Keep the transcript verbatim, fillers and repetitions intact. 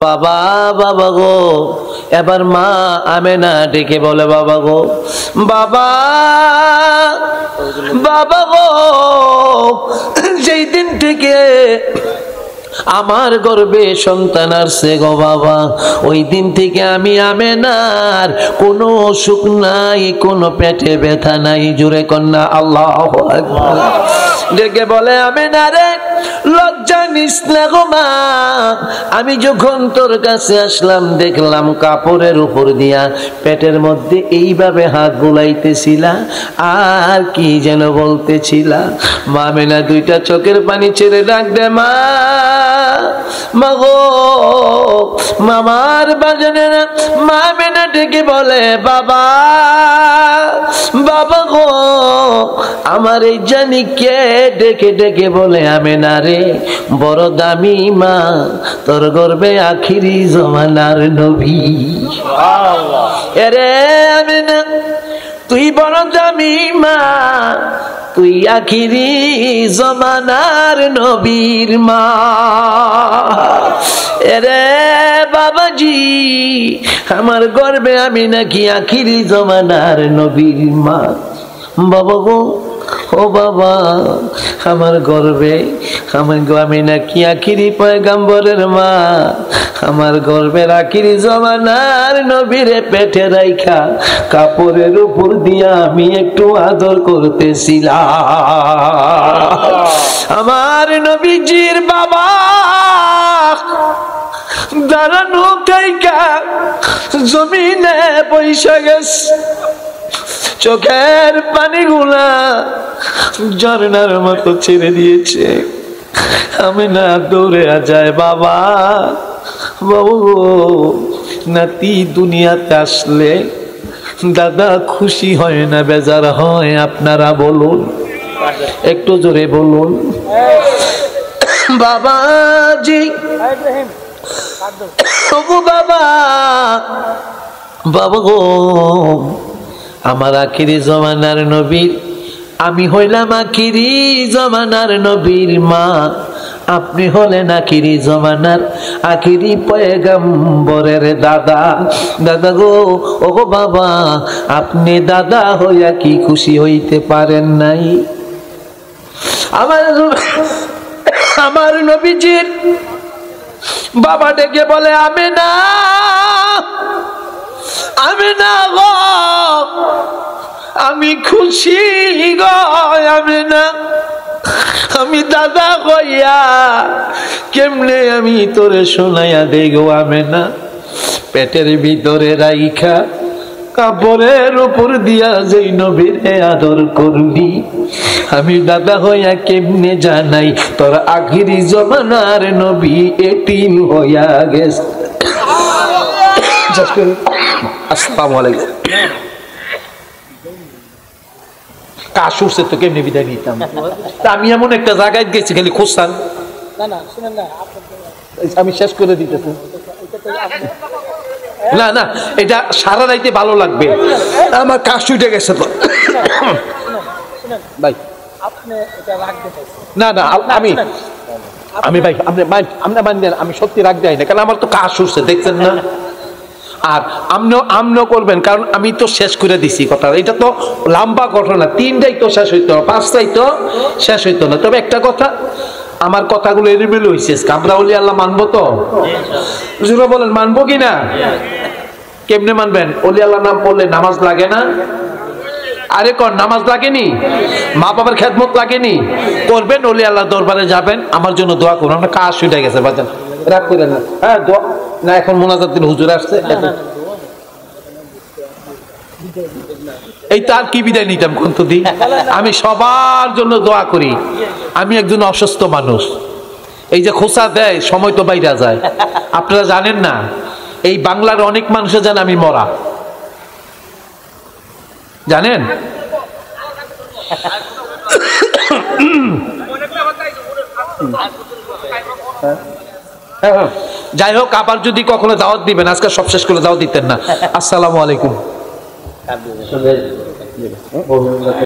বাবা বাবা গো, এবার মা আমেনা ডেকে বলে বাবা গো, বাবা বাবা গো, যেই দিন থেকে আমার গর্ভে সন্তান আসছে গো বাবা, ওই দিন থেকে আমি আমেনার কোনো অসুখ নাই, কোনো পেটে ব্যথা নাই। জুড়ে কন্যা আল্লাহু আকবার। ডেকে বলে আমেনা রে, লজ্জা নিস না গো মা, আমি যখন তোর কাছে আসলাম দেখলাম কাপড়ের উপর দিয়া পেটের মধ্যে এইভাবে হাত বুলাইতেছিলা, আর কি যেন বলতেছিলা। মা আমেনা দুইটা চোখের পানি ছেড়ে ডাক দে, মা মাগো, মামার বাজানেরা। মা আমেনা ডেকে বলে বাবা বাবা গো, আমার এই জানি কে ডেকে ডেকে বলে আমেনা রে, বড় দামি মা, তোর গর্বে আখিরি জমানার নবী। এরে আমেনা, তুই বড় দামি মা, তুই আখিরি জমানার নবীর মা। এরে বাবাজি, আমার গর্বে আমি নাকি আখিরি জমানার নবীর মা। বাবা গো, ও বাবা, আমার গর্বে আমার আমি নাকি আখিরি পয়গম্বরের মা, আমার গর্বের আখিরি জমানার নবীরে পেটে রাইখা কাপড়ের উপর দিয়া আমি একটু আদর করতেছিলাম। আমার নবীজির বাবা দাঁড়ানো কাইকা জমিনে বৈশা গেছে, চোখের পানিগুলা ঝর্ণার মতো ছেড়ে দিয়েছে। আমি না দৌড়ে যায়, বাবা বাবু, নাতি দুনিয়াতে আসলে দাদা খুশি হয় না বেজার হয়? আপনারা বলুন, একটু জোরে বলুন। বাবাজি, বাবা বাবা গো, আমার আখিরি জমানার নবীর, আমি হইলাম আখিরি জমানার নবীর মা, আপনি হলেন আখিরি জমানার আখিরি পয়গম্বরের দাদা। দাদা গো, ও গো বাবা, আপনি দাদা হইয়া কি খুশি হইতে পারেন নাই? আমার আমার নবীজির বাবা ডেকে বলে আমেনা, আমেনা গো, আমি খুশি গো আমেনা, আমি দাদা কইয়া কেমনে আমি তোরে শোনাইয়া দেই গো আমেনা। পেটের ভিতরে রাইখা কাপড়ের উপর দিয়া যেই নবীরে আদর করবি, আমি দাদা হইয়া কেমনে জানাই তোর আখিরি জমানার নবী এতিম হইয়া গেছে। আসসালামু আলাইকুম। কাশ উঠছে তো কেমনে বিদায় নিতাম? আমি এমন একটা জায়গায় গেছি খালি খুঁজতাম, আমি শেষ করে দিতেছি। না না, এটা সারা রাইতে ভালো লাগবে, আমার কাশ উঠে গেছে তো ভাই। না না, আমি আমি ভাই আপনি আপনি বান্ধেন, আমি সত্যি রাগ দেয় না, কারণ আমার তো কাশ উঠছে, দেখছেন না? আর আমনো আমনো করবেন, কারণ আমি তো শেষ করে দিছি কথা। এটা তো লম্বা ঘটনা, তিনটাই তো শেষ হইতো না, পাঁচটাই তো শেষ হইতো না। তবে একটা কথা, আমার কথাগুলো এলিমেল হয়েছে, আমরা ওলি আল্লাহ মানবো তো? জুড়ে বলেন, মানবো কি না? কেমনে মানবেন? ওলি আল্লাহ নাম বললে নামাজ লাগে না? আরে কর, নামাজ লাগেনি? মা বাবার খেদমত লাগেনি? করবেন, ওলি আল্লাহ দরবারে যাবেন, আমার জন্য দোয়া করুন। আমরা কাজ শুনে গেছে বাজান, রাগ করে না। হ্যাঁ দোয়া না, এখন মোনাজাত দিন, হুজুর আসছে। এই তার কি বিদায় নিতাম কোন তো দিন? আমি সবার জন্য দোয়া করি। আমি একজন অসুস্থ মানুষ, এই যে খোঁচা দেয় সময় তো বাইরে যায়, আপনারা জানেন না। এই বাংলার অনেক মানুষে জানে আমি মরা, জানেন? যাই হোক, আবার যদি কখনো দাওয়াত দিবেন, আজকে সব শেষ করে দাওয়াত দিতেন না। আসসালামু আলাইকুম।